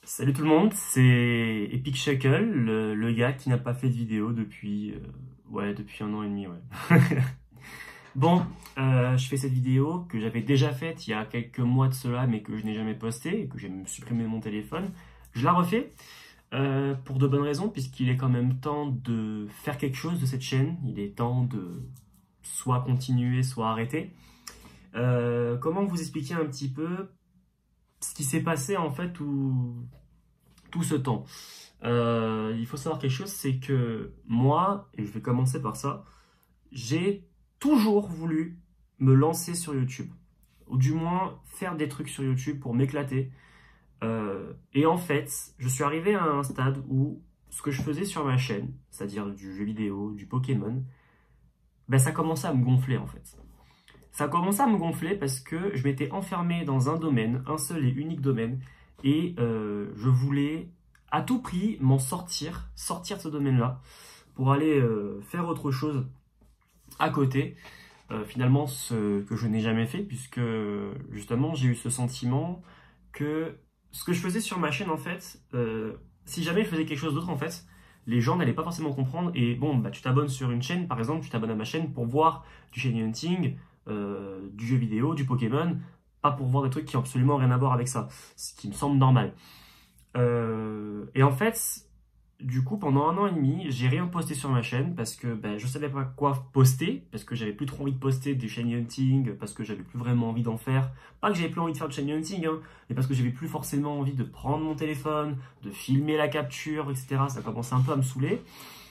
Salut tout le monde, c'est Epic Shackle, le gars qui n'a pas fait de vidéo depuis, depuis 1 an et demi, ouais. Bon, je fais cette vidéo que j'avais déjà faite il y a quelques mois de cela, mais que je n'ai jamais postée et que j'ai même supprimé de mon téléphone. Je la refais pour de bonnes raisons, puisqu'il est quand même temps de faire quelque chose de cette chaîne. Il est temps de soit continuer, soit arrêter. Comment vous expliquer un petit peu ce qui s'est passé en fait tout ce temps. Il faut savoir quelque chose, c'est que moi, et je vais commencer par ça, j'ai toujours voulu me lancer sur YouTube, ou du moins faire des trucs sur YouTube pour m'éclater. Et en fait, je suis arrivé à un stade où ce que je faisais sur ma chaîne, c'est-à-dire du jeu vidéo, du Pokémon, ben ça commençait à me gonfler en fait. Ça a commencé à me gonfler parce que je m'étais enfermé dans un domaine, un seul et unique domaine, et je voulais à tout prix m'en sortir de ce domaine-là, pour aller faire autre chose à côté. Finalement, ce que je n'ai jamais fait, puisque justement j'ai eu ce sentiment que ce que je faisais sur ma chaîne, en fait, si jamais je faisais quelque chose d'autre, en fait, les gens n'allaient pas forcément comprendre. Et bon, bah, tu t'abonnes sur une chaîne, par exemple, tu t'abonnes à ma chaîne pour voir du shiny hunting, du jeu vidéo, du Pokémon, pas pour voir des trucs qui n'ont absolument rien à voir avec ça, ce qui me semble normal. Et en fait, du coup, pendant 1 an et demi, j'ai rien posté sur ma chaîne parce que ben, je savais pas quoi poster, parce que j'avais plus trop envie de poster du shiny hunting, parce que j'avais plus vraiment envie d'en faire. Pas que j'avais plus envie de faire du shiny hunting, hein, mais parce que j'avais plus forcément envie de prendre mon téléphone, de filmer la capture, etc. Ça commençait un peu à me saouler.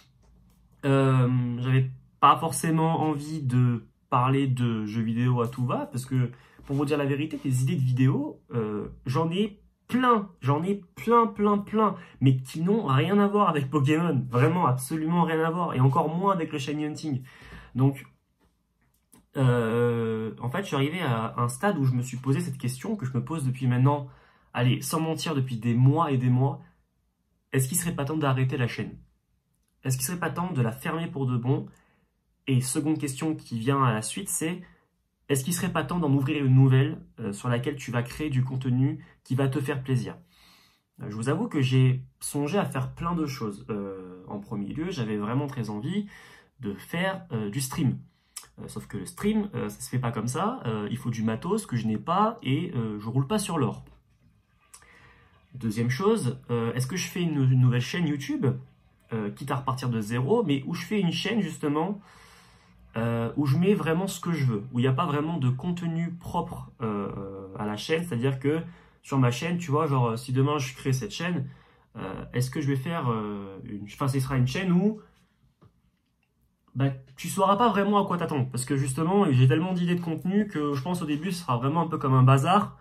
J'avais pas forcément envie de parler de jeux vidéo à tout va, parce que pour vous dire la vérité, des idées de vidéos, j'en ai plein, mais qui n'ont rien à voir avec Pokémon, vraiment absolument rien à voir, et encore moins avec le shiny hunting. Donc, en fait, je suis arrivé à un stade où je me suis posé cette question que je me pose depuis maintenant, allez, sans mentir, depuis des mois et des mois. Est-ce qu'il serait pas temps d'arrêter la chaîne? Est-ce qu'il serait pas temps de la fermer pour de bon? Et seconde question qui vient à la suite, c'est est-ce qu'il serait pas temps d'en ouvrir une nouvelle sur laquelle tu vas créer du contenu qui va te faire plaisir? Je vous avoue que j'ai songé à faire plein de choses. En premier lieu, j'avais vraiment très envie de faire du stream. Sauf que le stream, ça se fait pas comme ça. Il faut du matos que je n'ai pas et je roule pas sur l'or. Deuxième chose, est-ce que je fais une nouvelle chaîne YouTube, quitte à repartir de zéro, mais où je fais une chaîne justement où je mets vraiment ce que je veux, où il n'y a pas vraiment de contenu propre à la chaîne, c'est-à-dire que sur ma chaîne, tu vois, genre si demain je crée cette chaîne, est-ce que je vais faire ce sera une chaîne où bah, tu sauras pas vraiment à quoi t'attendre, parce que justement j'ai tellement d'idées de contenu que je pense au début ce sera vraiment un peu comme un bazar,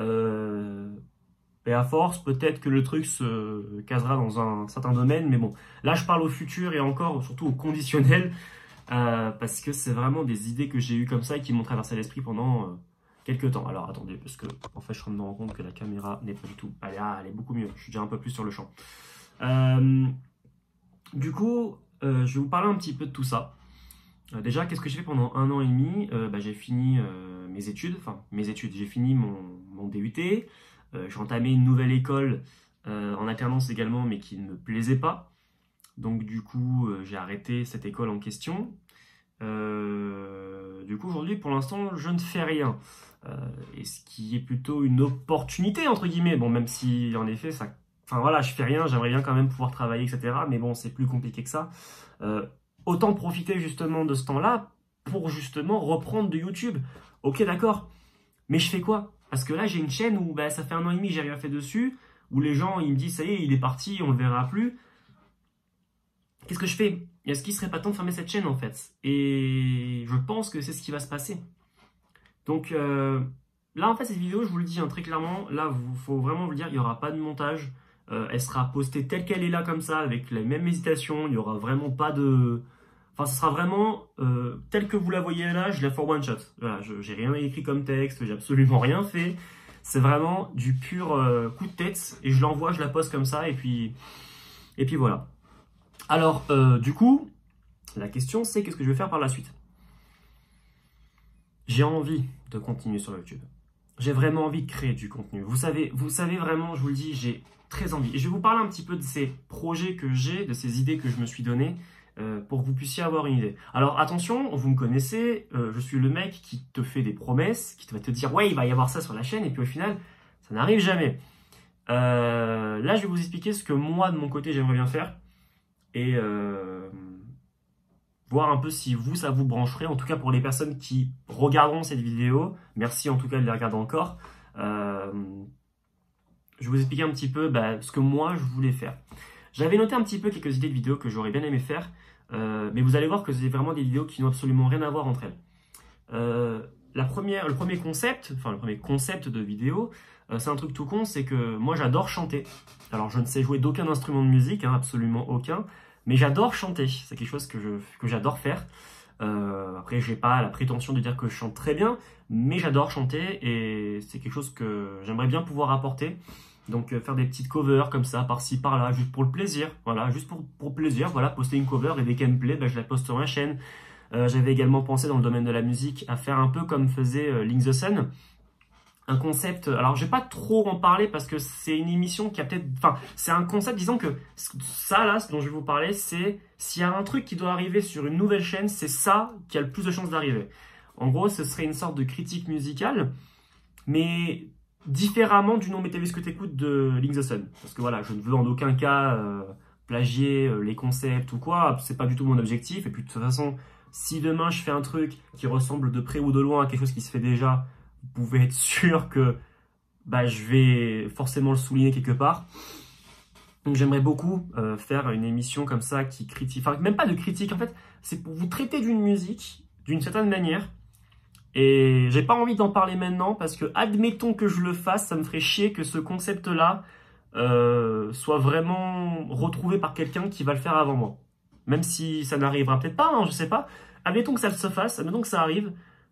et à force peut-être que le truc se casera dans un certain domaine, mais bon, là je parle au futur et encore surtout au conditionnel. Parce que c'est vraiment des idées que j'ai eues comme ça et qui m'ont traversé l'esprit pendant quelques temps. Alors attendez, parce que en fait je suis en train de me rendre compte que la caméra n'est pas du tout. Elle est beaucoup mieux, je suis déjà un peu plus sur le champ. Du coup, je vais vous parler un petit peu de tout ça. Déjà, qu'est-ce que j'ai fait pendant 1 an et demi? J'ai fini mes études, j'ai fini mon DUT, j'ai entamé une nouvelle école en alternance également, mais qui ne me plaisait pas. Donc du coup, j'ai arrêté cette école en question. Du coup, aujourd'hui, pour l'instant, je ne fais rien. Et ce qui est plutôt une opportunité, entre guillemets. Bon, même si, en effet, ça... Enfin voilà, je fais rien, j'aimerais bien quand même pouvoir travailler, etc. Mais bon, c'est plus compliqué que ça. Autant profiter justement de ce temps-là pour justement reprendre de YouTube. Ok, d'accord. Mais je fais quoi? Parce que là, j'ai une chaîne où bah, ça fait 1 an et demi, j'ai rien fait dessus. Où les gens, ils me disent, ça y est, il est parti, on le verra plus. Qu'est-ce que je fais? Est-ce qu'il serait pas temps de fermer cette chaîne en fait? Et je pense que c'est ce qui va se passer. Donc là en fait cette vidéo, je vous le dis hein, très clairement, là il faut vraiment vous le dire, il n'y aura pas de montage. Elle sera postée telle qu'elle est là comme ça, avec les mêmes hésitations, il n'y aura vraiment pas de... Enfin ce sera vraiment tel que vous la voyez là, je la fais one shot. Voilà, j'ai rien écrit comme texte, j'ai absolument rien fait. C'est vraiment du pur coup de tête et je l'envoie, je la poste comme ça et puis voilà. Alors, du coup, la question c'est qu'est-ce que je vais faire par la suite? J'ai envie de continuer sur YouTube. j'ai vraiment envie de créer du contenu. Vous savez vraiment, je vous le dis, j'ai très envie. Et je vais vous parler un petit peu de ces projets que j'ai, de ces idées que je me suis données, pour que vous puissiez avoir une idée. Alors attention, vous me connaissez, je suis le mec qui te fait des promesses, qui va te dire ouais, il va y avoir ça sur la chaîne, et puis au final, ça n'arrive jamais. Là, je vais vous expliquer ce que moi, de mon côté, j'aimerais bien faire, et voir un peu si vous, ça vous brancherait. En tout cas, pour les personnes qui regarderont cette vidéo, merci en tout cas de les regarder encore. Je vais vous expliquer un petit peu ce que moi, je voulais faire. J'avais noté un petit peu quelques idées de vidéos que j'aurais bien aimé faire, mais vous allez voir que c'est vraiment des vidéos qui n'ont absolument rien à voir entre elles. Le premier concept de vidéo, c'est un truc tout con, c'est que moi j'adore chanter. Alors je ne sais jouer d'aucun instrument de musique, hein, absolument aucun, mais j'adore chanter. C'est quelque chose que j'adore faire. Après, j'ai pas la prétention de dire que je chante très bien, mais j'adore chanter et c'est quelque chose que j'aimerais bien pouvoir apporter. Donc faire des petites covers comme ça, par-ci, par-là, juste pour le plaisir. Voilà, juste pour le plaisir, voilà, poster une cover et dès qu'elle me plaît, je la poste sur ma chaîne. J'avais également pensé dans le domaine de la musique à faire un peu comme faisait Link the Sun. Un concept, alors je vais pas trop en parler parce que c'est une émission qui a peut-être, enfin c'est un concept, disons que ça là, ce dont je vais vous parler, c'est s'il y a un truc qui doit arriver sur une nouvelle chaîne, c'est ça qui a le plus de chances d'arriver. En gros, ce serait une sorte de critique musicale, mais différemment du nom Mettez ce que t'écoutes de Link the Sun. Parce que voilà, je ne veux en aucun cas plagier les concepts ou quoi, c'est pas du tout mon objectif, et puis de toute façon, si demain je fais un truc qui ressemble de près ou de loin à quelque chose qui se fait déjà, vous pouvez être sûr que je vais forcément le souligner quelque part. Donc j'aimerais beaucoup faire une émission comme ça qui critique, enfin même pas de critique en fait, c'est pour vous traiter d'une musique d'une certaine manière. Et j'ai pas envie d'en parler maintenant parce que admettons que je le fasse, ça me ferait chier que ce concept-là soit vraiment retrouvé par quelqu'un qui va le faire avant moi. Même si ça n'arrivera peut-être pas, hein, je sais pas. Admettons que ça se fasse, admettons que ça arrive,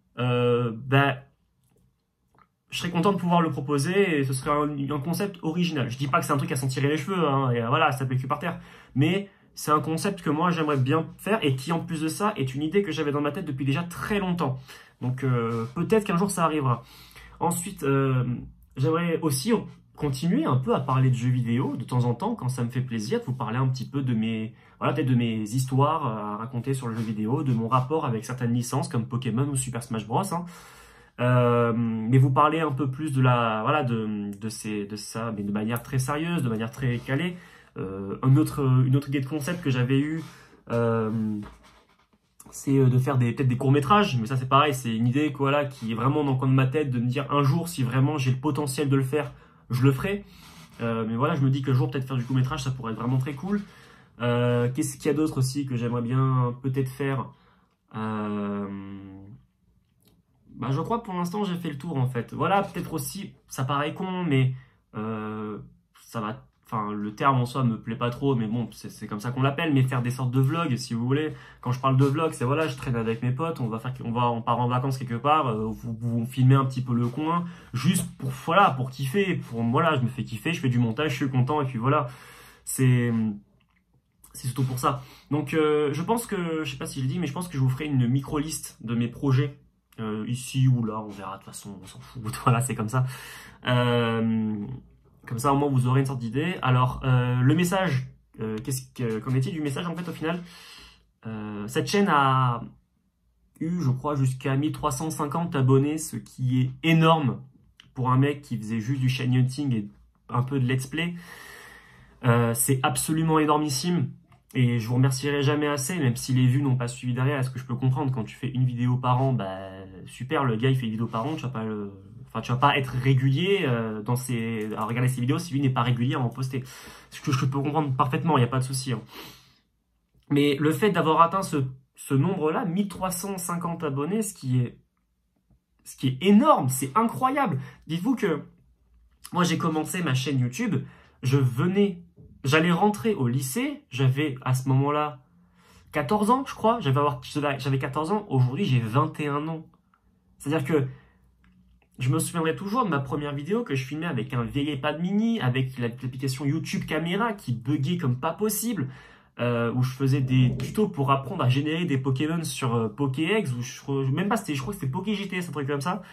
je serais content de pouvoir le proposer et ce serait un concept original. Je dis pas que c'est un truc à s'en tirer les cheveux, hein, et voilà, ça plaît que par terre. Mais c'est un concept que moi j'aimerais bien faire et qui en plus de ça est une idée que j'avais dans ma tête depuis déjà très longtemps. Donc peut-être qu'un jour ça arrivera. Ensuite, j'aimerais aussi continuer un peu à parler de jeux vidéo de temps en temps quand ça me fait plaisir, de vous parler un petit peu de mes, voilà, peut-être de mes histoires à raconter sur le jeu vidéo, de mon rapport avec certaines licences comme Pokémon ou Super Smash Bros. Hein. Mais vous parler un peu plus de la, voilà, de ça, mais de manière très sérieuse, de manière très calée. Une autre idée de concept que j'avais eue, c'est de faire peut-être des courts-métrages, mais ça c'est pareil, c'est une idée voilà, qui est vraiment dans le coin de ma tête, de me dire un jour si vraiment j'ai le potentiel de le faire, je le ferai. Mais voilà, je me dis que le jour peut-être faire du court-métrage, ça pourrait être vraiment très cool. Qu'est-ce qu'il y a d'autre aussi que j'aimerais bien peut-être faire je crois que pour l'instant j'ai fait le tour en fait. Voilà, peut-être aussi, ça paraît con, mais ça va. Enfin, le terme en soi me plaît pas trop, mais bon, c'est comme ça qu'on l'appelle. Mais faire des sortes de vlogs, si vous voulez. Quand je parle de vlog, c'est voilà, je traîne avec mes potes, on part en vacances quelque part, vous filmez un petit peu le coin, juste pour kiffer, voilà, je me fais kiffer, je fais du montage, je suis content et puis voilà, c'est surtout pour ça. Donc, je pense que, je sais pas si je l'ai dit, mais je pense que je vous ferai une micro liste de mes projets. Ici ou là, on verra, de toute façon, on s'en fout, voilà, c'est comme ça. Comme ça, au moins, vous aurez une sorte d'idée. Alors, le message, qu'en est-il du message, en fait, au final cette chaîne a eu, je crois, jusqu'à 1350 abonnés, ce qui est énorme pour un mec qui faisait juste du shiny hunting et un peu de let's play. C'est absolument énormissime. Et je vous remercierai jamais assez, même si les vues n'ont pas suivi derrière. Est-ce que je peux comprendre, quand tu fais une vidéo par an, super, le gars il fait une vidéo par an, tu vas pas être régulier à regarder ses vidéos si lui n'est pas régulier à en poster. Ce que je peux comprendre parfaitement, il n'y a pas de souci. Hein. Mais le fait d'avoir atteint ce nombre-là, 1350 abonnés, ce qui est énorme, c'est incroyable. Dites-vous que moi j'ai commencé ma chaîne YouTube, j'allais rentrer au lycée, j'avais à ce moment-là 14 ans, je crois. J'avais 14 ans, aujourd'hui j'ai 21 ans. C'est-à-dire que je me souviendrai toujours de ma première vidéo que je filmais avec un vieil iPad mini, avec l'application YouTube Caméra qui buguait comme pas possible, où je faisais des tutos pour apprendre à générer des Pokémon sur Pokédex, je crois que c'était PokéGTS, un truc comme ça.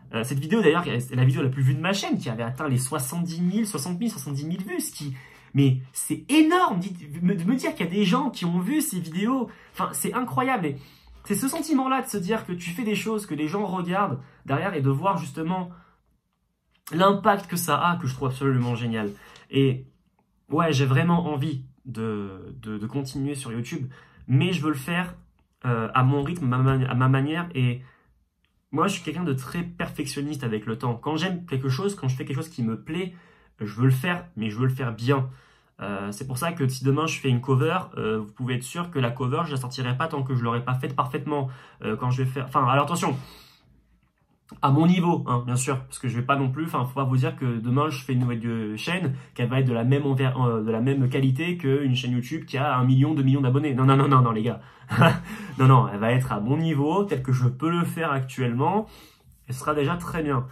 Cette vidéo d'ailleurs, c'est la vidéo la plus vue de ma chaîne, qui avait atteint les 70 000, 60 000, 70 000 vues, mais c'est énorme de me dire qu'il y a des gens qui ont vu ces vidéos. Enfin, c'est incroyable. Et c'est ce sentiment-là de se dire que tu fais des choses, que les gens regardent derrière et de voir justement l'impact que ça a, que je trouve absolument génial. Et ouais, j'ai vraiment envie de continuer sur YouTube, mais je veux le faire à mon rythme, à ma manière. Et moi, je suis quelqu'un de très perfectionniste avec le temps. Quand j'aime quelque chose, quand je fais quelque chose qui me plaît, je veux le faire, mais je veux le faire bien. C'est pour ça que si demain je fais une cover, vous pouvez être sûr que la cover, je la sortirai pas tant que je l'aurai pas faite parfaitement. Quand je vais faire... Enfin, alors attention, à mon niveau, hein, bien sûr, parce que je vais pas non plus... Enfin, faut pas vous dire que demain je fais une nouvelle chaîne, qu'elle va être de la même qualité qu'une chaîne YouTube qui a 1 million, 2 millions d'abonnés. Non, non, non, non, non, les gars. Non, non, elle va être à mon niveau, tel que je peux le faire actuellement. Elle sera déjà très bien.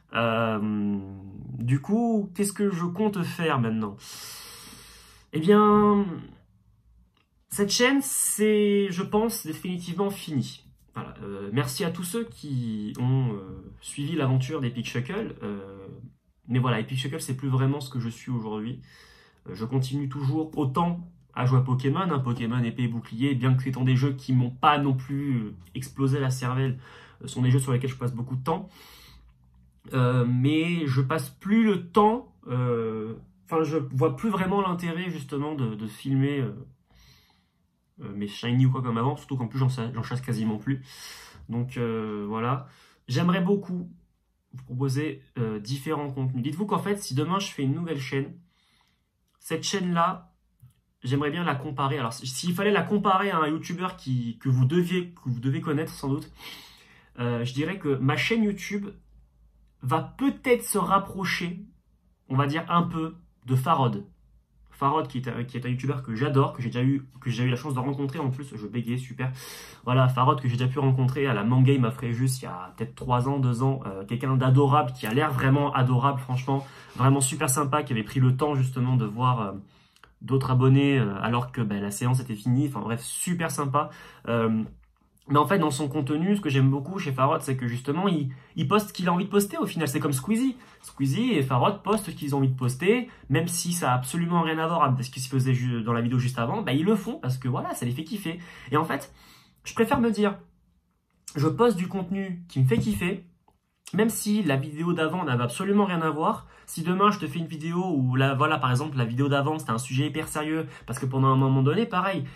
Du coup, qu'est-ce que je compte faire maintenant? Eh bien, cette chaîne, c'est, je pense, définitivement fini. Voilà, merci à tous ceux qui ont suivi l'aventure d'Epic Shuckle. Mais voilà, Epic Shuckle, c'est plus vraiment ce que je suis aujourd'hui. Je continue toujours autant à jouer à Pokémon, hein, Pokémon épée et bouclier, bien que étant des jeux qui m'ont pas non plus explosé la cervelle, sont des jeux sur lesquels je passe beaucoup de temps. Mais je passe plus le temps, enfin je vois plus vraiment l'intérêt justement de filmer mes shiny ou quoi comme avant, surtout qu'en plus j'en chasse quasiment plus. Donc voilà, j'aimerais beaucoup vous proposer différents contenus. Dites-vous qu'en fait, si demain je fais une nouvelle chaîne, cette chaîne-là, j'aimerais bien la comparer. Alors s'il fallait la comparer à un YouTuber que vous devez connaître sans doute, je dirais que ma chaîne YouTube va peut-être se rapprocher, on va dire un peu, de Farod. Farod qui est un youtubeur que j'adore, que j'ai déjà eu la chance de rencontrer en plus, je bégayais, super. Voilà, Farod que j'ai déjà pu rencontrer à la Mangame à Fréjus il y a peut-être 3 ans, 2 ans. Quelqu'un d'adorable, qui a l'air vraiment adorable, franchement. Vraiment super sympa, qui avait pris le temps justement de voir d'autres abonnés alors que la séance était finie. Enfin bref, super sympa. Mais en fait, dans son contenu, ce que j'aime beaucoup chez Farod, c'est que justement, il poste ce qu'il a envie de poster. Au final, c'est comme Squeezie. Squeezie et Farod postent ce qu'ils ont envie de poster, même si ça a absolument rien à voir avec ce qu'ils se faisaient dans la vidéo juste avant. Ils le font parce que voilà, ça les fait kiffer. Et en fait, je préfère me dire, je poste du contenu qui me fait kiffer, même si la vidéo d'avant n'avait absolument rien à voir. Si demain je te fais une vidéo où là, voilà, par exemple, la vidéo d'avant c'était un sujet hyper sérieux, parce que pendant un moment donné, pareil,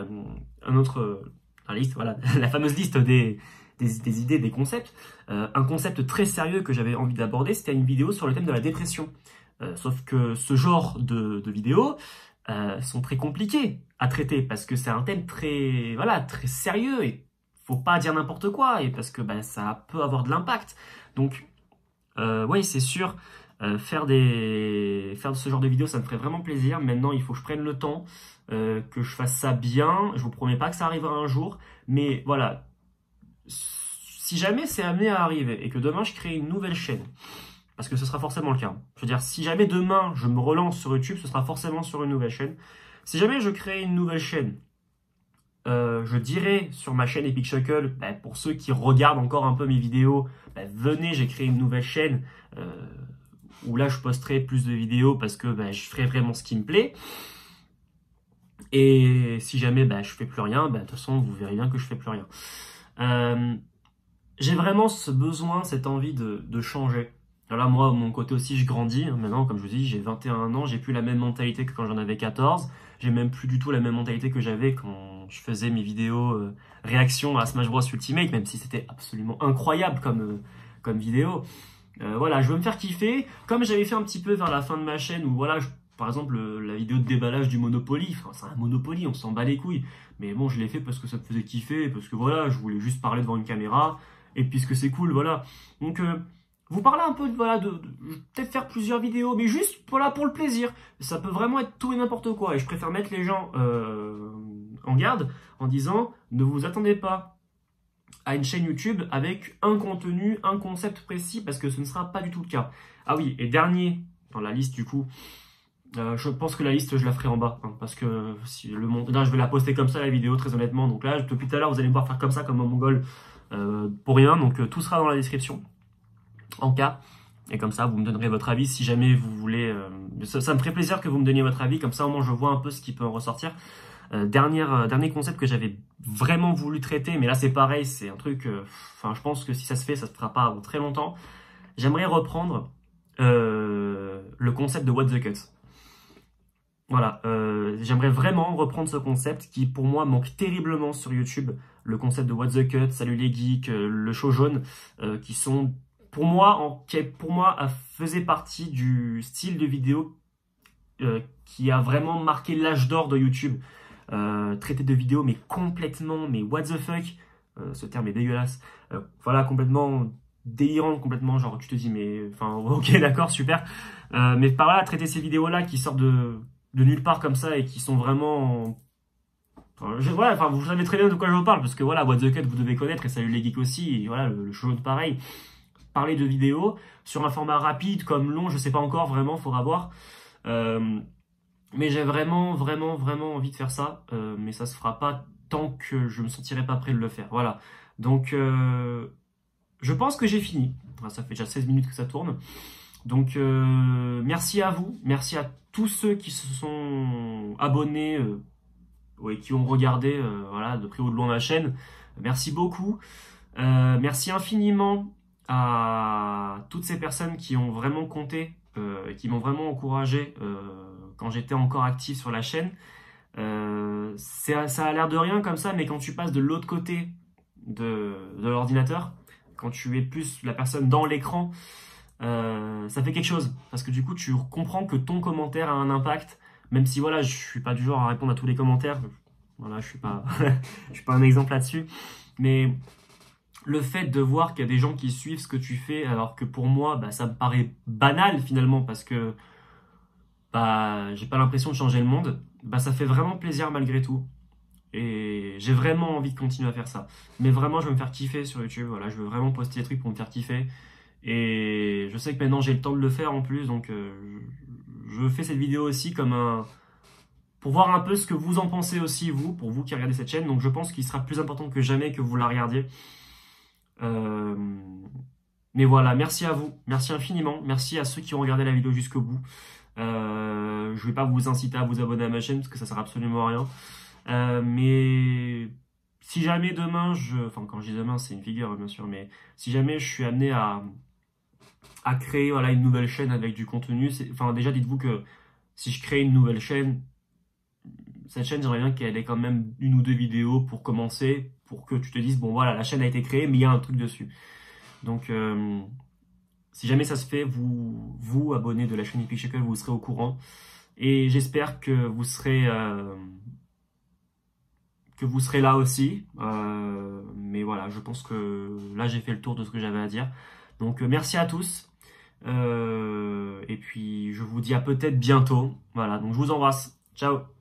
la liste, voilà, la fameuse liste des idées, des concepts. Un concept très sérieux que j'avais envie d'aborder, c'était une vidéo sur le thème de la dépression. Sauf que ce genre de vidéos sont très compliquées à traiter parce que c'est un thème très, voilà, très sérieux et faut pas dire n'importe quoi et parce que ça peut avoir de l'impact. Donc, oui, c'est sûr. Faire de ce genre de vidéos, ça me ferait vraiment plaisir. Maintenant, il faut que je prenne le temps, que je fasse ça bien. Je vous promets pas que ça arrivera un jour, mais voilà. Si jamais c'est amené à arriver et que demain je crée une nouvelle chaîne, parce que ce sera forcément le cas. Je veux dire, si jamais demain je me relance sur YouTube, ce sera forcément sur une nouvelle chaîne. Si jamais je crée une nouvelle chaîne, je dirais sur ma chaîne Epic Shuckle, pour ceux qui regardent encore un peu mes vidéos, venez, j'ai créé une nouvelle chaîne où là je posterai plus de vidéos parce que je ferai vraiment ce qui me plaît. Et si jamais je fais plus rien, de toute façon vous verrez bien que je fais plus rien. J'ai vraiment ce besoin, cette envie de changer. Alors là, moi, de mon côté aussi, je grandis. Maintenant, comme je vous dis, j'ai 21 ans, j'ai plus la même mentalité que quand j'en avais 14. J'ai même plus du tout la même mentalité que j'avais quand je faisais mes vidéos réaction à Smash Bros Ultimate, même si c'était absolument incroyable comme vidéo. Voilà, je veux me faire kiffer, comme j'avais fait un petit peu vers la fin de ma chaîne, où voilà, par exemple, la vidéo de déballage du Monopoly, enfin, c'est un Monopoly, on s'en bat les couilles. Mais bon, je l'ai fait parce que ça me faisait kiffer, parce que voilà, je voulais juste parler devant une caméra, et puisque c'est cool, voilà. Donc, vous parlez un peu voilà, de peut-être faire plusieurs vidéos, mais juste voilà, pour le plaisir. Ça peut vraiment être tout et n'importe quoi, et je préfère mettre les gens en garde en disant, ne vous attendez pas à une chaîne YouTube avec un contenu, un concept précis, parce que ce ne sera pas du tout le cas. Ah oui, et dernier dans la liste du coup, je pense que la liste je la ferai en bas, hein, parce que si là je vais la poster comme ça la vidéo très honnêtement, donc là depuis tout à l'heure vous allez me voir faire comme ça comme un mongol pour rien, donc tout sera dans la description. en cas. Et comme ça, vous me donnerez votre avis si jamais vous voulez. Ça me ferait plaisir que vous me donniez votre avis, comme ça au moins je vois un peu ce qui peut en ressortir. Dernier concept que j'avais vraiment voulu traiter, mais là c'est pareil, c'est un truc. Enfin, je pense que si ça se fait, ça se fera pas avant très longtemps. J'aimerais reprendre le concept de What the Cut. Voilà, j'aimerais vraiment reprendre ce concept qui pour moi manque terriblement sur YouTube. Le concept de What the Cut, Salut les geeks, le show jaune, qui sont pour moi, faisait partie du style de vidéo qui a vraiment marqué l'âge d'or de YouTube. Traiter de vidéos mais complètement, mais what the fuck, ce terme est dégueulasse. Voilà, complètement délirant, complètement genre tu te dis mais enfin ok d'accord super, mais par là traiter ces vidéos là qui sortent de nulle part comme ça et qui sont vraiment enfin, vous savez très bien de quoi je vous parle parce que voilà, What the Cut vous devez connaître et Salut les geeks aussi, et voilà le show jaune pareil. Parler de vidéos sur un format rapide comme long, je sais pas encore vraiment, faudra voir. Mais j'ai vraiment envie de faire ça, mais ça se fera pas tant que je me sentirai pas prêt de le faire. Voilà. Donc, je pense que j'ai fini. Enfin, ça fait déjà 16 minutes que ça tourne. Donc, merci à vous, merci à tous ceux qui se sont abonnés et qui ont regardé voilà, de près ou de loin ma chaîne. Merci beaucoup. Merci infiniment à toutes ces personnes qui ont vraiment compté, qui m'ont vraiment encouragé quand j'étais encore actif sur la chaîne. Ça a l'air de rien comme ça, mais quand tu passes de l'autre côté de l'ordinateur, quand tu es plus la personne dans l'écran, ça fait quelque chose. Parce que du coup, tu comprends que ton commentaire a un impact, même si voilà, je suis pas du genre à répondre à tous les commentaires. Voilà, je suis pas, je suis pas un exemple là-dessus. Mais le fait de voir qu'il y a des gens qui suivent ce que tu fais, alors que pour moi, bah, ça me paraît banal finalement, parce que bah, j'ai pas l'impression de changer le monde, bah, ça fait vraiment plaisir malgré tout. Et j'ai vraiment envie de continuer à faire ça. Mais vraiment, je veux me faire kiffer sur YouTube. Voilà, je veux vraiment poster des trucs pour me faire kiffer. Et je sais que maintenant, j'ai le temps de le faire en plus. Donc, je fais cette vidéo aussi comme pour voir un peu ce que vous en pensez aussi, vous, pour vous qui regardez cette chaîne. Donc, je pense qu'il sera plus important que jamais que vous la regardiez. Mais voilà, merci à vous, merci infiniment, merci à ceux qui ont regardé la vidéo jusqu'au bout. Je vais pas vous inciter à vous abonner à ma chaîne parce que ça sert absolument à rien. Mais si jamais demain, enfin quand je dis demain c'est une figure bien sûr, mais si jamais je suis amené à créer voilà, une nouvelle chaîne avec du contenu, enfin déjà dites-vous que si je crée une nouvelle chaîne, cette chaîne j'aimerais bien qu'elle ait quand même 1 ou 2 vidéos pour commencer, pour que tu te dises bon voilà la chaîne a été créée mais il y a un truc dessus. Donc si jamais ça se fait, vous abonnez de la chaîne Epic Shackle, vous serez au courant. Et j'espère que vous serez là aussi. Mais voilà, je pense que là j'ai fait le tour de ce que j'avais à dire. Donc merci à tous. Et puis je vous dis à peut-être bientôt. Voilà, donc je vous embrasse. Ciao.